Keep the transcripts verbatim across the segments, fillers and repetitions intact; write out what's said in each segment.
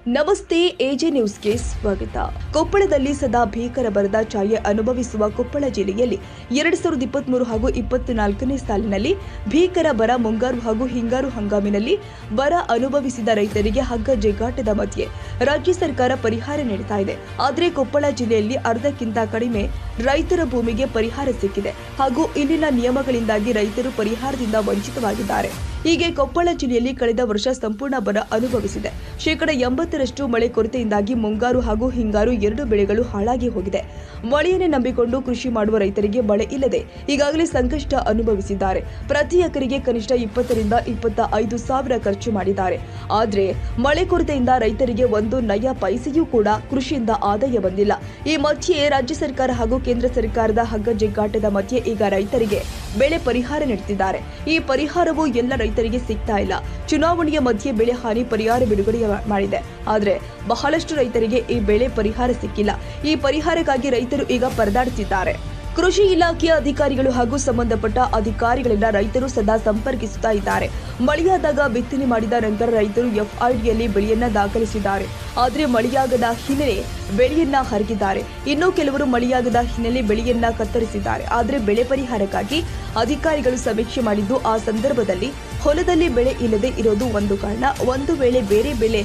ನಮಸ್ತೆ, ಎಜೆ ನ್ಯೂಸ್ಗೆ ಸ್ವಾಗತ. ಕೊಪ್ಪಳದಲ್ಲಿ ಸದಾ ಭೀಕರ ಬರದ ಛಾಯೆ ಅನುಭವಿಸುವ ಕೊಪ್ಪಳ ಜಿಲ್ಲೆಯಲ್ಲಿ ಎರಡ್ ಸಾವಿರದ ಇಪ್ಪತ್ಮೂರು ಹಾಗೂ ಇಪ್ಪತ್ನಾಲ್ಕನೇ ಸಾಲಿನಲ್ಲಿ ಭೀಕರ ಬರ, ಮುಂಗಾರು ಹಾಗೂ ಹಿಂಗಾರು ಹಂಗಾಮಿನಲ್ಲಿ ಬರ ಅನುಭವಿಸಿದ ರೈತರಿಗೆ ಹಗ್ಗ ಜಗ್ಗಾಟದ ಮಧ್ಯೆ ರಾಜ್ಯ ಸರ್ಕಾರ ಪರಿಹಾರ ನೀಡುತ್ತಾ ಇದೆ. ಆದರೆ ಕೊಪ್ಪಳ ಜಿಲ್ಲೆಯಲ್ಲಿ ಅರ್ಧಕ್ಕಿಂತ ಕಡಿಮೆ ರೈತರ ಭೂಮಿಗೆ ಪರಿಹಾರ ಸಿಕ್ಕಿದೆ ಹಾಗೂ ಇಲ್ಲಿನ ನಿಯಮಗಳಿಂದಾಗಿ ರೈತರು ಪರಿಹಾರದಿಂದ ವಂಚಿತವಾಗಿದ್ದಾರೆ. ಹೀಗೆ ಕೊಪ್ಪಳ ಜಿಲ್ಲೆಯಲ್ಲಿ ಕಳೆದ ವರ್ಷ ಸಂಪೂರ್ಣ ಬರ ಅನುಭವಿಸಿದೆ. ಶೇಕಡ ಎಂಬತ್ತರಷ್ಟು ಮಳೆ ಕೊರತೆಯಿಂದಾಗಿ ಮುಂಗಾರು ಹಾಗೂ ಹಿಂಗಾರು ಎರಡು ಬೆಳೆಗಳು ಹಾಳಾಗಿ ಹೋಗಿದೆ. ಮಳೆಯನ್ನೇ ನಂಬಿಕೊಂಡು ಕೃಷಿ ಮಾಡುವ ರೈತರಿಗೆ ಮಳೆ ಇಲ್ಲದೆ ಈಗಾಗಲೇ ಸಂಕಷ್ಟ ಅನುಭವಿಸಿದ್ದಾರೆ. ಪ್ರತಿ ಎಕರೆಗೆ ಕನಿಷ್ಠ ಇಪ್ಪತ್ತರಿಂದ ಇಪ್ಪತ್ತ ಐದು ಸಾವಿರ ಖರ್ಚು ಮಾಡಿದ್ದಾರೆ. ಆದರೆ ಮಳೆ ಕೊರತೆಯಿಂದ ರೈತರಿಗೆ ಒಂದು ನಯ ಪೈಸೆಯೂ ಕೂಡ ಕೃಷಿಯಿಂದ ಆದಾಯ ಬಂದಿಲ್ಲ. ಈ ಮಧ್ಯೆ ರಾಜ್ಯ ಸರ್ಕಾರ ಹಾಗೂ ಕೇಂದ್ರ ಸರ್ಕಾರದ ಹಗ್ಗ ಜಗ್ಗಾಟದ ಮಧ್ಯೆ ಈಗ ರೈತರಿಗೆ ಬೆಳೆ ಪರಿಹಾರ ನೀಡುತ್ತಿದ್ದಾರೆ. ಈ ಪರಿಹಾರವು ಎಲ್ಲ ರೈತರಿಗೆ ಸಿಗ್ತಾ ಇಲ್ಲ. ಚುನಾವಣೆಯ ಮಧ್ಯೆ ಬೆಳೆ ಹಾನಿ ಪರಿಹಾರ ಬಿಡುಗಡೆ ಮಾಡಿದೆ. ಆದರೆ ಬಹಳಷ್ಟು ರೈತರಿಗೆ ಈ ಬೆಳೆ ಪರಿಹಾರ ಸಿಕ್ಕಿಲ್ಲ. ಈ ಪರಿಹಾರಕ್ಕಾಗಿ ರೈತರು ಈಗ ಪರದಾಡುತ್ತಿದ್ದಾರೆ. ಕೃಷಿ ಇಲಾಖೆಯ ಅಧಿಕಾರಿಗಳು ಹಾಗೂ ಸಂಬಂಧಪಟ್ಟ ಅಧಿಕಾರಿಗಳಿಂದ ರೈತರು ಸದಾ ಸಂಪರ್ಕಿಸುತ್ತಾ ಇದ್ದಾರೆ. ಮಳೆಯಾದಾಗ ಬಿತ್ತನೆ ಮಾಡಿದ ನಂತರ ರೈತರು ಎಫ್ಐಡಿಯಲ್ಲಿ ಬೆಳೆಯನ್ನ ದಾಖಲಿಸಿದ್ದಾರೆ. ಆದರೆ ಮಳೆಯಾಗದ ಹಿನ್ನೆಲೆ ಬೆಳೆಯನ್ನ ಹರಗಿದ್ದಾರೆ. ಇನ್ನು ಕೆಲವರು ಮಳೆಯಾಗದ ಹಿನ್ನೆಲೆ ಬೆಳೆಯನ್ನ ಕತ್ತರಿಸಿದ್ದಾರೆ. ಆದರೆ ಬೆಳೆ ಪರಿಹಾರಕ್ಕಾಗಿ ಅಧಿಕಾರಿಗಳು ಸಮೀಕ್ಷೆ ಮಾಡಿದ್ದು ಆ ಸಂದರ್ಭದಲ್ಲಿ ಹೊಲದಲ್ಲಿ ಬೆಳೆ ಇಲ್ಲದೆ ಇರೋದು ಒಂದು ಕಾರಣ. ಒಂದು ವೇಳೆ ಬೇರೆ ಬೆಳೆ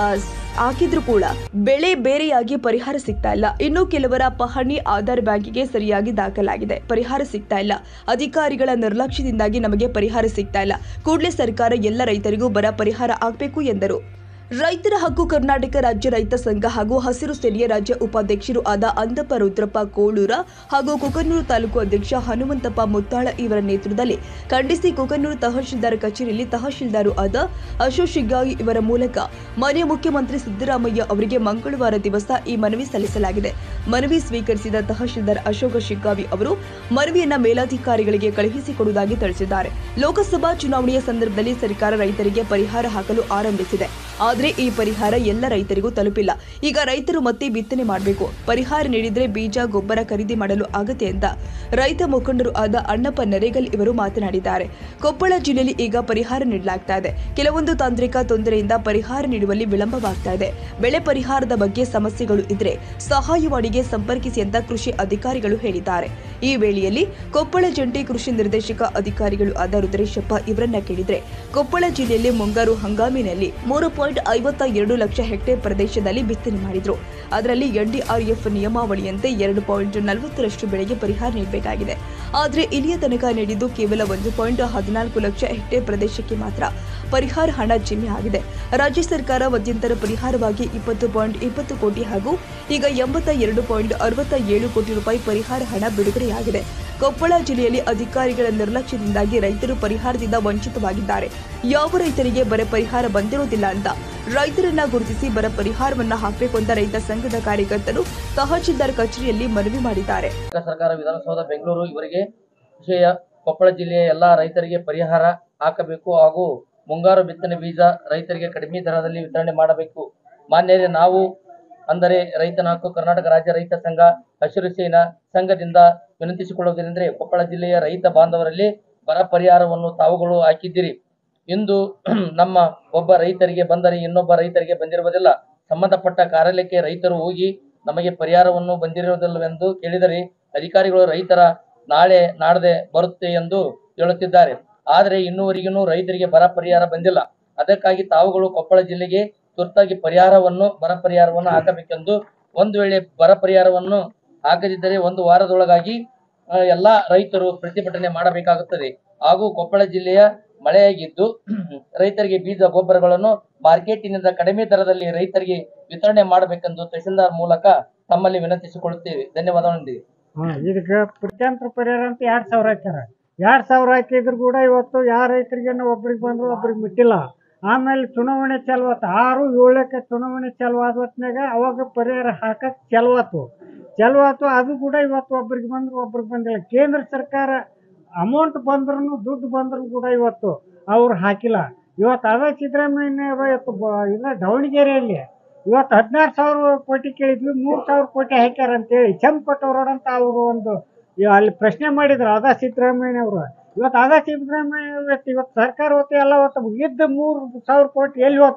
ಹಾಕಿದ್ರೂ ಕೂಡ ಬೆಳೆ ಬೇರೆಯಾಗಿ ಪರಿಹಾರ ಸಿಗ್ತಾ ಇಲ್ಲ. ಇನ್ನು ಕೆಲವರ ಪಹಣಿ ಆಧಾರ್ ಬ್ಯಾಂಕಿಗೆ ಸರಿಯಾಗಿ ದಾಖಲಾಗಿದೆ, ಪರಿಹಾರ ಸಿಗ್ತಾ ಇಲ್ಲ. ಅಧಿಕಾರಿಗಳ ನಿರ್ಲಕ್ಷ್ಯದಿಂದಾಗಿ ನಮಗೆ ಪರಿಹಾರ ಸಿಗ್ತಾ ಇಲ್ಲ. ಕೂಡಲೇ ಸರ್ಕಾರ ಎಲ್ಲ ರೈತರಿಗೂ ಬರ ಪರಿಹಾರ ಆಗಬೇಕು ಎಂದರು. ರೈತರ ಹಕ್ಕು ಕರ್ನಾಟಕ ರಾಜ್ಯ ರೈತ ಸಂಘ ಹಾಗೂ ಹಸಿರು ಸೇನೆಯ ರಾಜ್ಯ ಉಪಾಧ್ಯಕ್ಷರು ಆದ ಅಂದಪ್ಪ ರುದ್ರಪ್ಪ ಕೋಳೂರ ಹಾಗೂ ಕುಕನೂರು ತಾಲೂಕು ಅಧ್ಯಕ್ಷ ಹನುಮಂತಪ್ಪ ಮುತ್ತಾಳ ಇವರ ನೇತೃತ್ವದಲ್ಲಿ ಖಂಡಿಸಿ ಕುಕನೂರು ತಹಶೀಲ್ದಾರ್ ಕಚೇರಿಯಲ್ಲಿ ತಹಶೀಲ್ದಾರ್ ಆದ ಅಶೋಕ್ ಶಿಗ್ಗಾವಿ ಇವರ ಮೂಲಕ ಮಾನ್ಯ ಮುಖ್ಯಮಂತ್ರಿ ಸಿದ್ದರಾಮಯ್ಯ ಅವರಿಗೆ ಮಂಗಳವಾರ ದಿವಸ ಈ ಮನವಿ ಸಲ್ಲಿಸಲಾಗಿದೆ. ಮನವಿ ಸ್ವೀಕರಿಸಿದ ತಹಶೀಲ್ದಾರ್ ಅಶೋಕ್ ಶಿಗ್ಗಾವಿ ಅವರು ಮನವಿಯನ್ನ ಮೇಲಾಧಿಕಾರಿಗಳಿಗೆ ಕಳುಹಿಸಿಕೊಡುವುದಾಗಿ ತಿಳಿಸಿದ್ದಾರೆ. ಲೋಕಸಭಾ ಚುನಾವಣೆಯ ಸಂದರ್ಭದಲ್ಲಿ ಸರ್ಕಾರ ರೈತರಿಗೆ ಪರಿಹಾರ ಹಾಕಲು ಆರಂಭಿಸಿದೆ. ಆದರೆ ಈ ಪರಿಹಾರ ಎಲ್ಲ ರೈತರಿಗೂ ತಲುಪಿಲ್ಲ. ಈಗ ರೈತರು ಮತ್ತೆ ಬಿತ್ತನೆ ಮಾಡಬೇಕು. ಪರಿಹಾರ ನೀಡಿದ್ರೆ ಬೀಜ, ಗೊಬ್ಬರ ಖರೀದಿ ಮಾಡಲು ಆಗತ್ತೆ ಅಂತ ರೈತ ಮುಖಂಡರು ಆದ ಅಣ್ಣಪ್ಪ ನರೇಗಲ್ ಇವರು ಮಾತನಾಡಿದ್ದಾರೆ. ಕೊಪ್ಪಳ ಜಿಲ್ಲೆಯಲ್ಲಿ ಈಗ ಪರಿಹಾರ ನೀಡಲಾಗ್ತಾ ಇದೆ. ಕೆಲವೊಂದು ತಾಂತ್ರಿಕ ತೊಂದರೆಯಿಂದ ಪರಿಹಾರ ನೀಡುವಲ್ಲಿ ವಿಳಂಬವಾಗ್ತಾ ಇದೆ. ಬೆಳೆ ಪರಿಹಾರದ ಬಗ್ಗೆ ಸಮಸ್ಯೆಗಳು ಇದ್ರೆ ಸಹಾಯವಾಣಿಗೆ ಸಂಪರ್ಕಿಸಿ ಅಂತ ಕೃಷಿ ಅಧಿಕಾರಿಗಳು ಹೇಳಿದ್ದಾರೆ. ಈ ವೇಳೆಯಲ್ಲಿ ಕೊಪ್ಪಳ ಜಂಟಿ ಕೃಷಿ ನಿರ್ದೇಶಕ ಅಧಿಕಾರಿಗಳು ಆದ ರುದ್ರೇಶಪ್ಪ ಇವರನ್ನ ಕೇಳಿದ್ರೆ ಕೊಪ್ಪಳ ಜಿಲ್ಲೆಯಲ್ಲಿ ಮುಂಗಾರು ಹಂಗಾಮಿನಲ್ಲಿ ಮೂರು ಪಾಯಿಂಟ್ ಐವತ್ತ ಎರಡು ಲಕ್ಷ ಹೆಕ್ಟೇರ್ ಪ್ರದೇಶದಲ್ಲಿ ಬಿತ್ತನೆ ಮಾಡಿದ್ರು. ಅದರಲ್ಲಿ ಎನ್ಡಿಆರ್ಎಫ್ ನಿಯಮಾವಳಿಯಂತೆ ಎರಡು ಪಾಯಿಂಟ್ ನಲವತ್ತರಷ್ಟು ಬೆಳೆಗೆ ಪರಿಹಾರ ನೀಡಬೇಕಾಗಿದೆ. ಆದರೆ ಇಲ್ಲಿಯ ತನಕ ನೀಡಿದ್ದು ಕೇವಲ ಒಂದು ಪಾಯಿಂಟ್ ಹದಿನಾಲ್ಕು ಲಕ್ಷ ಹೆಕ್ಟೇರ್ ಪ್ರದೇಶಕ್ಕೆ ಮಾತ್ರ ಪರಿಹಾರ ಹಣ ಜಮೆ ಆಗಿದೆ. ರಾಜ್ಯ ಸರ್ಕಾರ ಮಧ್ಯಂತರ ಪರಿಹಾರವಾಗಿ ಇಪ್ಪತ್ತು ಪಾಯಿಂಟ್ ಇಪ್ಪತ್ತು ಕೋಟಿ ಹಾಗೂ ಈಗ ಎಂಬತ್ತ ಎರಡು ಪಾಯಿಂಟ್ ಅರವತ್ತ ಏಳು ಕೋಟಿ ರೂಪಾಯಿ ಪರಿಹಾರ ಹಣ ಬಿಡುಗಡೆಯಾಗಿದೆ. ಕೊಪ್ಪಳ ಜಿಲ್ಲೆಯಲ್ಲಿ ಅಧಿಕಾರಿಗಳ ನಿರ್ಲಕ್ಷ್ಯದಿಂದಾಗಿ ರೈತರು ಪರಿಹಾರದಿಂದ ವಂಚಿತವಾಗಿದ್ದಾರೆ. ಯಾವ ರೈತರಿಗೆ ಬರ ಪರಿಹಾರ ಬಂದಿರೋದಿಲ್ಲ ಅಂತ ರೈತರನ್ನ ಗುರುತಿಸಿ ಬರ ಪರಿಹಾರವನ್ನ ಹಾಕಬೇಕು ಅಂತ ರೈತ ಸಂಘದ ಕಾರ್ಯಕರ್ತರು ತಹಶೀಲ್ದಾರ್ ಕಚೇರಿಯಲ್ಲಿ ಮನವಿ ಮಾಡಿದ್ದಾರೆ. ಸರ್ಕಾರ ವಿಧಾನಸೌಧ ಬೆಂಗಳೂರು ಇವರಿಗೆ ವಿಷಯ ಕೊಪ್ಪಳ ಜಿಲ್ಲೆಯ ಎಲ್ಲಾ ರೈತರಿಗೆ ಪರಿಹಾರ ಹಾಕಬೇಕು ಹಾಗೂ ಮುಂಗಾರು ಬಿತ್ತನೆ ಬೀಜ ರೈತರಿಗೆ ಕಡಿಮೆ ದರದಲ್ಲಿ ವಿತರಣೆ ಮಾಡಬೇಕು. ಮಾನ್ಯರೇ, ನಾವು ಅಂದರೆ ರೈತನ ಹಕ್ಕು ಕರ್ನಾಟಕ ರಾಜ್ಯ ರೈತ ಸಂಘ ಹಸಿರು ಸೇನಾ ಸಂಘದಿಂದ ವಿನಂತಿಸಿಕೊಳ್ಳುವುದೇನೆಂದರೆ ಕೊಪ್ಪಳ ಜಿಲ್ಲೆಯ ರೈತ ಬಾಂಧವರಲ್ಲಿ ಬರ ಪರಿಹಾರವನ್ನು ತಾವುಗಳು ಹಾಕಿದ್ದೀರಿ. ಇಂದು ನಮ್ಮ ಒಬ್ಬ ರೈತರಿಗೆ ಬಂದರೆ ಇನ್ನೊಬ್ಬ ರೈತರಿಗೆ ಬಂದಿರುವುದಿಲ್ಲ. ಸಂಬಂಧಪಟ್ಟ ಕಾರ್ಯಾಲಯಕ್ಕೆ ರೈತರು ಹೋಗಿ ನಮಗೆ ಪರಿಹಾರವನ್ನು ಬಂದಿರುವುದಿಲ್ಲವೆಂದು ಕೇಳಿದರೆ ಅಧಿಕಾರಿಗಳು ರೈತರ ನಾಳೆ ನಾಡದೆ ಬರುತ್ತೆ ಎಂದು ಹೇಳುತ್ತಿದ್ದಾರೆ. ಆದರೆ ಇನ್ನೂವರೆಗೂ ರೈತರಿಗೆ ಬರ ಪರಿಹಾರ ಬಂದಿಲ್ಲ. ಅದಕ್ಕಾಗಿ ತಾವುಗಳು ಕೊಪ್ಪಳ ಜಿಲ್ಲೆಗೆ ತುರ್ತಾಗಿ ಪರಿಹಾರವನ್ನು ಬರ ಪರಿಹಾರವನ್ನು ಹಾಕಬೇಕೆಂದು, ಒಂದು ವೇಳೆ ಬರ ಪರಿಹಾರವನ್ನು ಹಾಕದಿದ್ದರೆ ಒಂದು ವಾರದೊಳಗಾಗಿ ಎಲ್ಲಾ ರೈತರು ಪ್ರತಿಭಟನೆ ಮಾಡಬೇಕಾಗುತ್ತದೆ. ಹಾಗೂ ಕೊಪ್ಪಳ ಜಿಲ್ಲೆಯ ಮಳೆಯಾಗಿದ್ದು ರೈತರಿಗೆ ಬೀಜ ಗೊಬ್ಬರಗಳನ್ನು ಮಾರ್ಕೆಟಿನಿಂದ ಕಡಿಮೆ ದರದಲ್ಲಿ ರೈತರಿಗೆ ವಿತರಣೆ ಮಾಡಬೇಕೆಂದು ತಹಶೀಲ್ದಾರ್ ಮೂಲಕ ತಮ್ಮಲ್ಲಿ ವಿನಂತಿಸಿಕೊಳ್ಳುತ್ತೇವೆ. ಧನ್ಯವಾದಗಳೊಂದಿಗೆ ಇದಕ್ಕೆ ಪ್ರತ್ಯಂತರ ಪರಿಹಾರ ಅಂತ ಎರಡ್ ಸಾವಿರ ಹಾಕ್ಯಾರ. ಎರಡ್ ಸಾವಿರ ಹಾಕಿದ್ರು ಕೂಡ ಇವತ್ತು ಯಾವ ರೈತರಿಗೆ ಒಬ್ರಿಗೆ ಬಂದ್ರು ಒಬ್ರಿಗೆ ಮುಟ್ಟಿಲ್ಲ. ಆಮೇಲೆ ಚುನಾವಣೆ ಚಲುವತ್ತು, ಆರು ಏಳಕ್ಕೆ ಚುನಾವಣೆ ಚಾಲು ಆದ ಹೊತ್ನಾಗ ಅವಾಗ ಪರಿಹಾರ ಹಾಕಕ್ ಚಲುವತ್ತು ಚಲುವತ್ತು ಅದು ಕೂಡ ಇವತ್ತು ಒಬ್ರಿಗೆ ಬಂದ್ರು ಒಬ್ರಿಗೆ ಬಂದಿಲ್ಲ. ಕೇಂದ್ರ ಸರ್ಕಾರ ಅಮೌಂಟ್ ಬಂದ್ರು ದುಡ್ಡು ಬಂದ್ರು ಕೂಡ ಇವತ್ತು ಅವ್ರು ಹಾಕಿಲ್ಲ. ಇವತ್ತು ಅದೇ ಸಿದ್ದರಾಮಯ್ಯ ಇವತ್ತು ಇಲ್ಲ ದಾವಣಗೆರೆಯಲ್ಲಿ ಇವತ್ತು ಹದಿನಾರು ಸಾವಿರ ಕೋಟಿ ಕೇಳಿದ್ವಿ, ಮೂರು ಸಾವಿರ ಕೋಟಿ ಹಾಕ್ಯಾರ ಅಂತೇಳಿ ಚಂಪಟ್ಟವ್ರೋಡಂತ ಅವರು ಒಂದು ಅಲ್ಲಿ ಪ್ರಶ್ನೆ ಮಾಡಿದ್ರು ಅದ ಸಿದ್ದರಾಮಯ್ಯ ಅವರು. ಇವತ್ತು ಅದ ಸಿದ್ದರಾಮಯ್ಯ ಇವತ್ತು ಇವತ್ತು ಸರ್ಕಾರ ಹೊತ್ತು ಎಲ್ಲ ಹೊತ್ತು ಇದ್ದ ಮೂರು ಸಾವಿರ ಕೋಟಿ ಎಲ್ಲಿ ಹೋತು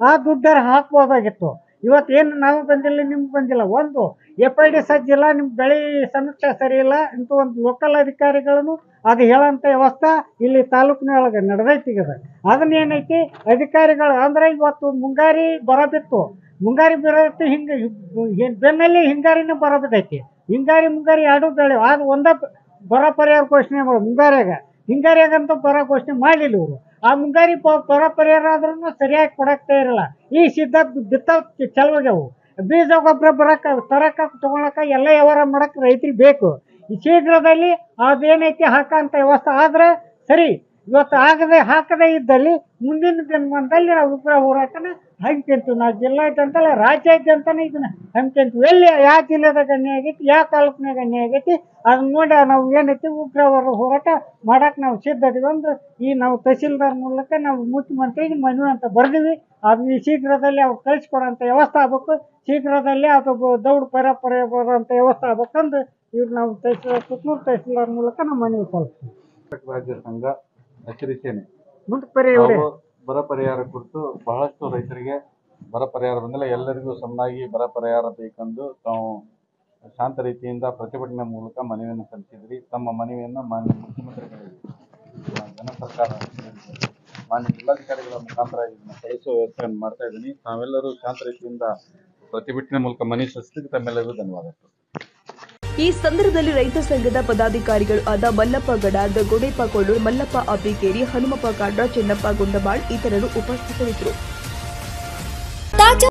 ಆ ದುಡ್ಡಾರ ಹಾಕ್ಬೋದಾಗಿತ್ತು. ಇವತ್ತೇನು ನಾವು ಬಂದಿಲ್ಲ, ನಿಮ್ಗೆ ಬಂದಿಲ್ಲ. ಒಂದು ಎಫ್ ಐ ಡಿ ಸಜ್ಜಿಲ್ಲ, ನಿಮ್ಮ ಬೆಳೆ ಸಮೀಕ್ಷೆ ಸರಿ ಇಲ್ಲ ಇಂಥ ಒಂದು ಲೋಕಲ್ ಅಧಿಕಾರಿಗಳನ್ನು ಅದು ಹೇಳೋಂಥ ವ್ಯವಸ್ಥೆ ಇಲ್ಲಿ ತಾಲೂಕಿನೊಳಗೆ ನಡೆದೈತಿ. ಈಗ ಅದನ್ನ ಏನೈತಿ ಅಧಿಕಾರಿಗಳು ಅಂದ್ರೆ ಇವತ್ತು ಮುಂಗಾರಿ ಬರ ಬಿತ್ತು, ಮುಂಗಾರಿ ಬರೋತ್ತು, ಹಿಂಗೆ ಬೆನ್ನಲ್ಲಿ ಹಿಂಗಾರಿನೂ ಬರ ಬಿದ್ದೈತಿ. ಹಿಂಗಾರಿ ಮುಂಗಾರಿ ಎರಡು ಬೆಳೆ ಅದು ಒಂದೇ ಬರ ಪರಿಹಾರ ಘೋಷಣೆ ಮಾಡಿ ಮುಂಗಾರಿಯಾಗ, ಹಿಂಗಾರಿಯಾಗಂತೂ ಬರ ಘೋಷಣೆ ಮಾಡಲಿಲ್ಲ ಇವರು. ಆ ಮುಂಗಾರಿ ಬರ ಪರಿಹಾರ ಆದ್ರೂ ಸರಿಯಾಗಿ ಕೊಡಕ್ತಾ ಇರಲ್ಲ. ಈ ಸಿದ್ಧ ಬಿತ್ತಾವ್ ಚಲವಾಗ್ಯಾವು, ಬೀಜ ಗೊಬ್ಬರ ಬರಕ್ಕೆ ತರಕ ತಗೊಳಕ ಎಲ್ಲ ವ್ಯವಹಾರ ಮಾಡಕ್ಕೆ ರೈತರಿಗೆ ಬೇಕು. ಈ ಶೀಘ್ರದಲ್ಲಿ ಅದೇನೈತಿ ಹಾಕಂತ ವ್ಯವಸ್ಥೆ ಆದ್ರೆ ಸರಿ. ಇವತ್ತು ಆಗದೆ ಹಾಕದೇ ಇದ್ದಲ್ಲಿ ಮುಂದಿನ ದಿನಮಾನದಲ್ಲಿ ನಾವು ಉಗ್ರ ಹೋರಾಟನ ಹಮ್ಮಿಕೊಂತೀವಿ. ನಾವು ಜಿಲ್ಲಾದ್ಯಂತಲ್ಲ ರಾಜ್ಯಾದ್ಯಂತನೇ ಇದನ್ನ ಹಮ್ಮಿಕೊಂತೀವಿ. ಎಲ್ಲಿ ಯಾವ ಜಿಲ್ಲೆದಾಗ ಅನ್ಯಾಯ ಆಗೈತಿ, ಯಾವ ತಾಲೂಕಿನಾಗ ಅನ್ಯಾಯ ಆಗೈತಿ ಅದನ್ನ ನೋಡಿ ನಾವು ಏನೈತಿ ಉಗ್ರ ಹೋರಾಟ ಮಾಡಕ್ಕೆ ನಾವು ಸಿದ್ಧ ಇದೀವಿ. ಅಂದ್ರೆ ಈ ನಾವು ತಹಸೀಲ್ದಾರ್ ಮೂಲಕ ನಾವು ಮುಖ್ಯಮಂತ್ರಿಗೆ ಮನವಿ ಅಂತ ಬರ್ದೀವಿ. ಅದು ಈ ಶೀಘ್ರದಲ್ಲಿ ಅವ್ರು ಕಳಿಸ್ಕೊಡೋಂಥ ವ್ಯವಸ್ಥೆ ಆಗ್ಬೇಕು. ಶೀಘ್ರದಲ್ಲಿ ಅದು ದೌಡ್ ಪರ ಪರ ಬರೋಂಥ ವ್ಯವಸ್ಥೆ ಆಗ್ಬೇಕಂದ್ರೆ ಇವ್ರು ನಾವು ತಹಸೀಲ್ದಾರ್ ಸುತ್ತಮೂರು ತಹಸೀಲ್ದಾರ್ ಮೂಲಕ ನಾವು ಮನವಿ ಕಳಿಸ್ತೀವಿ. ರಾಜ್ಯ ಸಂಘ ಹಸಿರು ಸೇನೆ ಮುಂದೆ ಪರಿಹಾರ ನಾವು ಬರ ಪರಿಹಾರ ಕುರಿತು ಬಹಳಷ್ಟು ರೈತರಿಗೆ ಬರ ಪರಿಹಾರ ಬಂದಿಲ್ಲ, ಎಲ್ಲರಿಗೂ ಸಮನಾಗಿ ಬರ ಪರಿಹಾರ ಬೇಕೆಂದು ತಾವು ಶಾಂತ ರೀತಿಯಿಂದ ಪ್ರತಿಭಟನೆ ಮೂಲಕ ಮನವಿಯನ್ನು ಸಲ್ಲಿಸಿದ್ರಿ. ತಮ್ಮ ಮನವಿಯನ್ನು ಮಾನ್ಯ ಮುಖ್ಯಮಂತ್ರಿಗಳಿಗೆ, ಜನ ಸರ್ಕಾರ, ಮಾನ್ಯ ಜಿಲ್ಲಾಧಿಕಾರಿಗಳ ಮುಖಾಂತರ ಇದನ್ನು ಕಳಿಸುವ ವ್ಯವಸ್ಥೆಯನ್ನು ಮಾಡ್ತಾ ಇದ್ದೀನಿ. ತಾವೆಲ್ಲರೂ ಶಾಂತ ರೀತಿಯಿಂದ ಪ್ರತಿಭಟನೆ ಮೂಲಕ ಮನವಿ ಸಲ್ಲಿಸಿದ್ದಕ್ಕೆ ತಮ್ಮೆಲ್ಲರಿಗೂ ಧನ್ಯವಾದಗಳು. ಈ ಸಂದರ್ಭದಲ್ಲಿ ರೈತ ಸಂಘದ ಪದಾಧಿಕಾರಿಗಳು ಆದ ಮಲ್ಲಪ್ಪ ಗಡಾದ್, ಗೋಡೆಪ್ಪ ಕೊಳ್ಳೂರ್, ಮಲ್ಲಪ್ಪ ಅಬ್ಬಿಕೇರಿ, ಹನುಮಪ್ಪ ಕಾಡ್ರ, ಚೆನ್ನಪ್ಪ ಗುಂಡಬಾಳ್ ಇತರರು ಉಪಸ್ಥಿತರಿದ್ದರು.